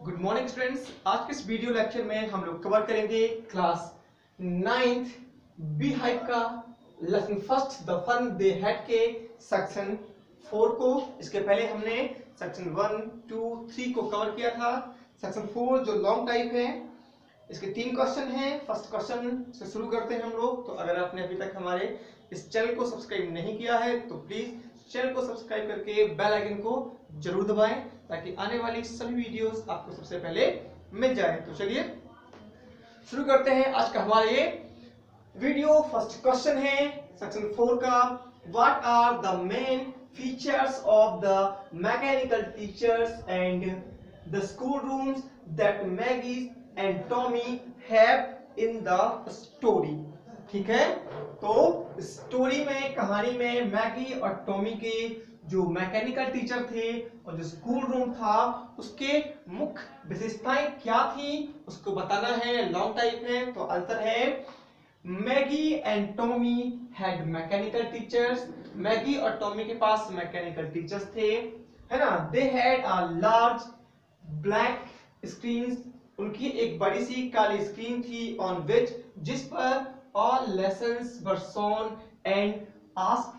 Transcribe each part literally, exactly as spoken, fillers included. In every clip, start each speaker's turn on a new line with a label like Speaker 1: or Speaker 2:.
Speaker 1: Good morning students. आज के इस वीडियो लेक्चर में हम लोग कवर करेंगे क्लास नाइन्थ बी हाइप का lesson first the fun they had के सेक्शन फोर को। इसके पहले हमने सेक्शन वन टू थ्री को कवर किया था। सेक्शन फोर जो लॉन्ग टाइप है, इसके तीन क्वेश्चन हैं। फर्स्ट क्वेश्चन से शुरू करते हैं हम लोग। तो अगर आपने अभी तक हमारे इस चैनल को सब्सक्राइब नहीं किया है तो प्लीज चैनल को सब्सक्राइब करके बेल आइकन को जरूर दबाएं ताकि आने वाली सभी वीडियोस आपको सबसे पहले मिल जाए। तो चलिए शुरू करते हैं आज का हमारा ये वीडियो। फर्स्ट क्वेश्चन है सेक्शन फोर का, what are the main features of the mechanical teachers and the school rooms that Maggie and Tommy have in the story. ठीक है, तो स्टोरी में, कहानी में मैगी और टॉमी के जो मैकेनिकल टीचर थे और जो स्कूल रूम था उसके मुख्य विशेषताएं क्या थी उसको बताना है। लॉन्ग टाइप है तो आंसर है Maggie and Tommy had mechanical teachers. Maggie और टॉमी के पास मैकेनिकल टीचर्स थे, है ना। They had a large black screen, उनकी एक बड़ी सी काली स्क्रीन थी, ऑन विच, जिस पर all lessons were shown and asked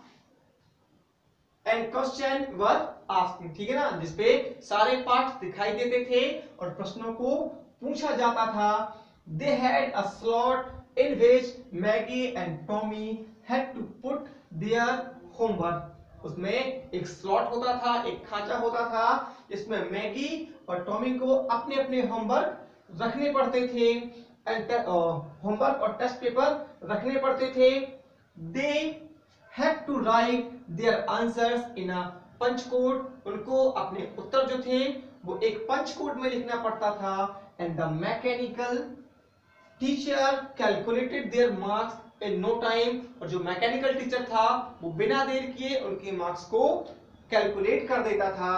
Speaker 1: and question were asked। ठीक है ना, जिसपे सारे पाठ दिखाई देते थे और प्रश्नों को पूछा जाता था। They had a slot in which Maggie and Tommy had to put their homework। उसमें एक स्लॉट होता था, एक खांचा होता था जिसमें मैगी और टॉमी को अपने अपने होमवर्क रखने पड़ते थे, होमवर्क और टेस्ट पेपर रखने पड़ते थे। They had to write their answers in a punch code, उनको अपने उत्तर जो थे वो एक पंच कोड में लिखना पड़ता था। And the mechanical teacher calculated their marks in no time, और जो मैकेनिकल टीचर था वो बिना देर किए उनके मार्क्स को कैलकुलेट कर देता था।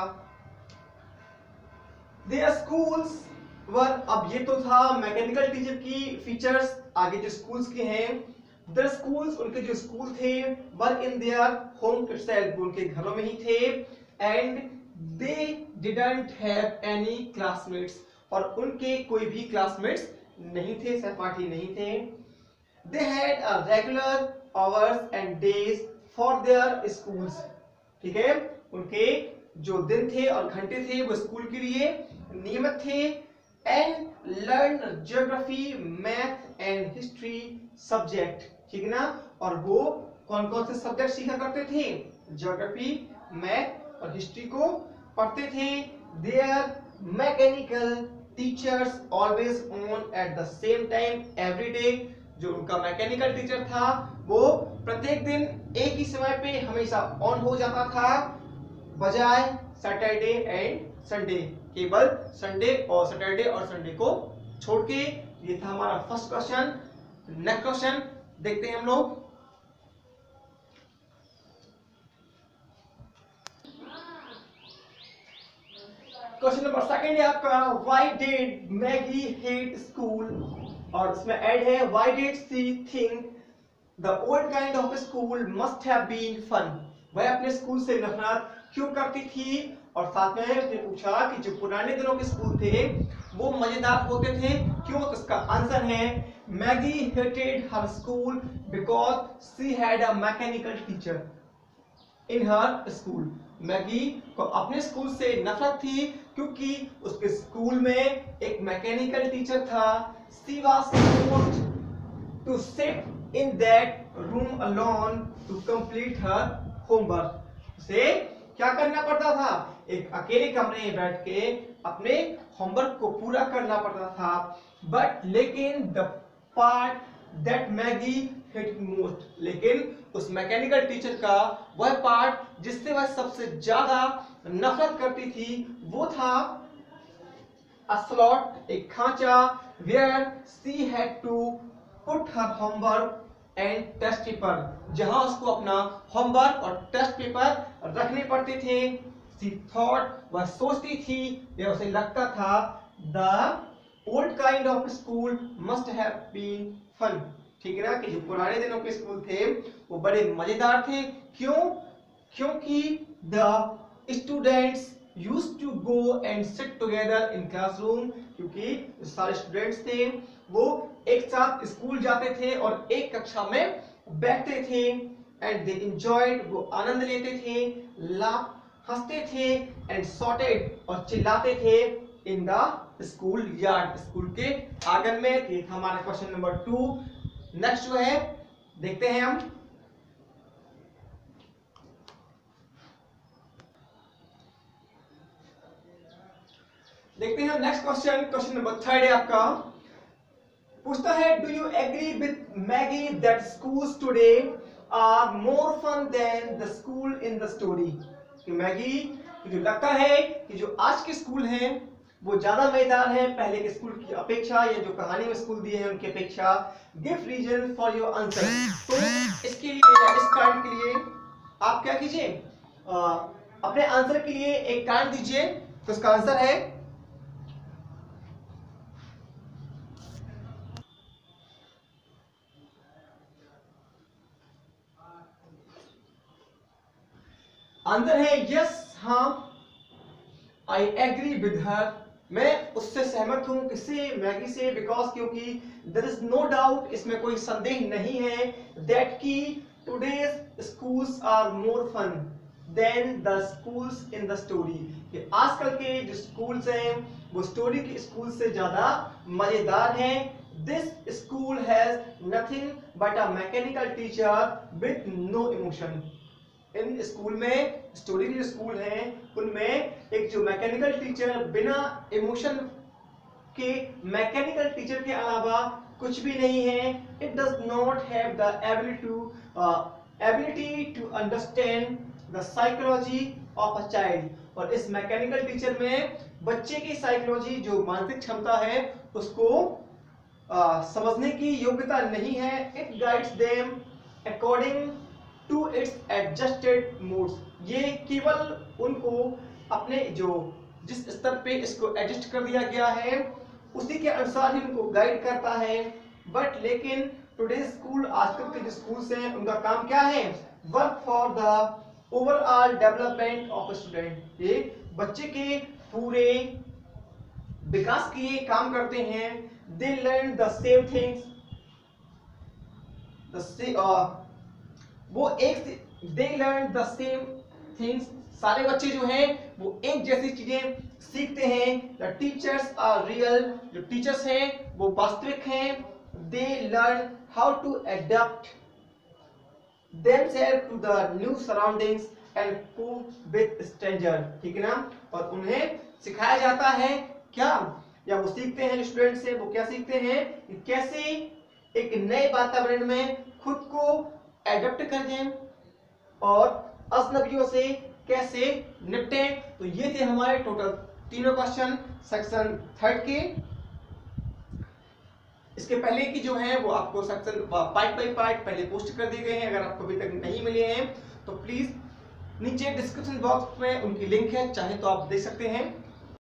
Speaker 1: देयर स्कूल्स वर, अब ये तो था मैकेनिकल टीचर की फीचर्स। आगे जो स्कूल्स के हैं, द स्कूल्स, उनके जो स्कूल थे, were in their home itself, उनके घरों में ही थे। And they didn't have any classmates, और उनके कोई भी क्लासमेट्स नहीं थे, सहपाठी नहीं थे। They had a regular hours and days for their schools. ठीक है, उनके जो दिन थे और घंटे थे वो स्कूल के लिए नियमित थे। And learn geography, math and history subject. ठीक है ना, और वो कौन कौन से सब्जेक्ट सीखा करते थे? ज्योग्राफी, मैथ और हिस्ट्री को पढ़ते थे। Their mechanical teachers always on at the same time every day, जो उनका मैकेनिकल टीचर था वो प्रत्येक दिन एक ही समय पे हमेशा ऑन हो जाता था, बजाय सैटरडे एंड संडे, केवल संडे और सैटरडे और संडे को छोड़ के। ये था हमारा फर्स्ट क्वेश्चन। नेक्स्ट क्वेश्चन देखते हैं हम लोग। क्वेश्चन नंबर सेकंड है आपका, why did Maggie hate school, और इसमें ऐड है why did she think the old kind of school must have been fun. वह अपने स्कूल से नफरत क्यों करती थी, और साथ में उसने पूछा कि जो पुराने दिनों के स्कूल थे वो मजेदार होते थे क्यों। तो इसका आंसर है Maggie hated her school because she had a mechanical teacher in her school. Maggie को अपने स्कूल से नफरत थी क्योंकि उसके स्कूल में एक मैकेनिकल टीचर था। She was forced to sit in that room alone to complete her homework. उसे क्या करना पड़ता था? एक अकेले कमरे में बैठ के अपने होमवर्क को पूरा करना पड़ता था। बट लेकिन the part that Maggie hate most, लेकिन उस मैकेनिकल टीचर का वह पार्ट जिससे वह सबसे ज्यादा नफरत करती थी वो था अ स्लॉट, एक खांचा, where she had to put her homework and test paper, जहां उसको अपना होमवर्क और टेस्ट पेपर रखने पड़ते थे। शी थॉट, वह सोचती थी या उसे लगता था, the old kind of school must have been fun. ठीक है ना, कि जो पुराने दिनों के स्कूल थे वो बड़े मजेदार थे। क्यों? क्योंकि the students used to go and sit together in classroom, क्योंकि सारे स्टूडेंट्स थे वो एक साथ स्कूल जाते थे और एक कक्षा में बैठते थे। एंड दे enjoyed, वो आनंद लेते थे, लाभ हंसते थे, एंड shouted, और चिल्लाते थे in the school yard, school के आंगन में। ये था हमारा क्वेश्चन नंबर टू। नेक्स्ट जो है देखते हैं हम, देखते हैं next question. Question number third है आपका, पूछता है do you agree with Maggie that schools today are more fun than the school in the story. कि मैगी जो लगता है कि जो आज के स्कूल हैं वो ज्यादा मजेदार है पहले के स्कूल की अपेक्षा, या जो कहानी में स्कूल दिए हैं उनकी अपेक्षा। Give reason for your answer. तो इसके लिए, इस कारण के लिए आप क्या कीजिए, अपने आंसर के लिए एक कारण दीजिए। तो इसका आंसर है आंसर है यस, हाँ, आई एग्री विद हर, मैं उससे सहमत हूं। किससे? मैगी से। बिकॉज, क्योंकि देयर इज नो डाउट, इसमें कोई संदेह नहीं है, दैट की today's schools are more fun than the schools in the story. कि आजकल के जो स्कूल्स हैं वो स्टोरी के स्कूल से ज्यादा मजेदार हैं। This school has nothing but a mechanical teacher with no emotion. इन स्कूल में, स्टोरी के जो स्कूल हैं उनमें एक जो मैकेनिकल टीचर, बिना इमोशन के मैकेनिकल टीचर के अलावा कुछ भी नहीं है। It does not have the ability to ability to understand the psychology of a child. और इस मैकेनिकल टीचर में बच्चे की साइकोलॉजी, जो मानसिक क्षमता है, उसको uh, समझने की योग्यता नहीं है। It guides them according to its adjusted moods. ये केवल उनको अपने जो जिस स्तर पे इसको एडजस्ट कर दिया गया है उसी के अनुसार ही उनको गाइड करता है। बट लेकिन टुडे स्कूल, आजकल के जो स्कूल्स हैं उनका काम क्या है? Work for the overall development of student. ये बच्चे के पूरे विकास के लिए काम करते हैं। They learn the same things, the वो एक they learn the same things, सारे बच्चे जो हैं वो एक जैसी चीजें सीखते हैं। द टीचर्स आर रियल, जो टीचर्स हैं वो वास्तविक हैं। They learn how to adopt themself to the new surroundings and cope with stranger. ठीक है ना? और उन्हें सिखाया जाता है क्या, या वो सीखते हैं, स्टूडेंट से वो क्या सीखते हैं कि कैसे एक नए वातावरण में खुद को एडप्ट कर दें और अजनबियों से कैसे निपटें। तो ये थे हमारे टोटल तीनों क्वेश्चन सेक्शन थर्ड के। इसके पहले की जो है वो आपको सेक्शन पार्ट बाय पार्ट पहले पोस्ट कर दिए गए हैं। अगर आपको अभी तक नहीं मिले हैं तो प्लीज नीचे डिस्क्रिप्शन बॉक्स में उनकी लिंक है, चाहे तो आप देख सकते हैं।